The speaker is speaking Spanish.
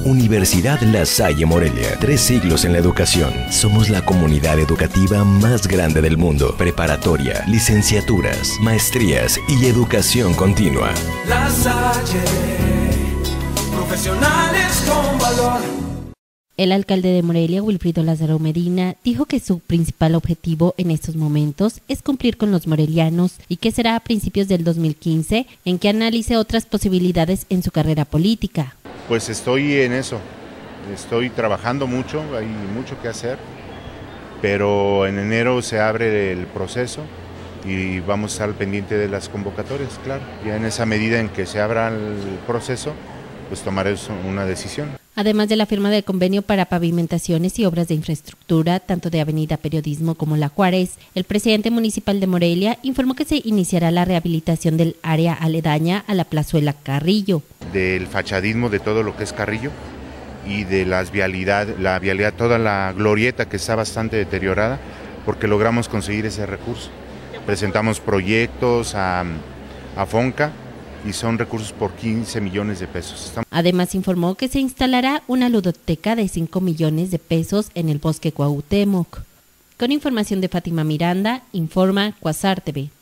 Universidad La Salle Morelia, 3 siglos en la educación. Somos la comunidad educativa más grande del mundo. Preparatoria, licenciaturas, maestrías y educación continua. La Salle, profesionales con valor. El alcalde de Morelia, Wilfrido Lázaro Medina, dijo que su principal objetivo en estos momentos es cumplir con los morelianos y que será a principios del 2015 en que analice otras posibilidades en su carrera política. Pues estoy en eso, estoy trabajando mucho, hay mucho que hacer, pero en enero se abre el proceso y vamos a estar al pendiente de las convocatorias, claro. Ya en esa medida en que se abra el proceso, pues tomaré una decisión. Además de la firma del convenio para pavimentaciones y obras de infraestructura, tanto de Avenida Periodismo como La Juárez, el presidente municipal de Morelia informó que se iniciará la rehabilitación del área aledaña a la plazuela Carrillo. Del fachadismo de todo lo que es Carrillo y de la vialidad, toda la glorieta que está bastante deteriorada, porque logramos conseguir ese recurso. Presentamos proyectos a FONCA, y son recursos por 15 millones de pesos. Además informó que se instalará una ludoteca de 5 millones de pesos en el Bosque Cuauhtémoc. Con información de Fátima Miranda, informa Cuasar TV.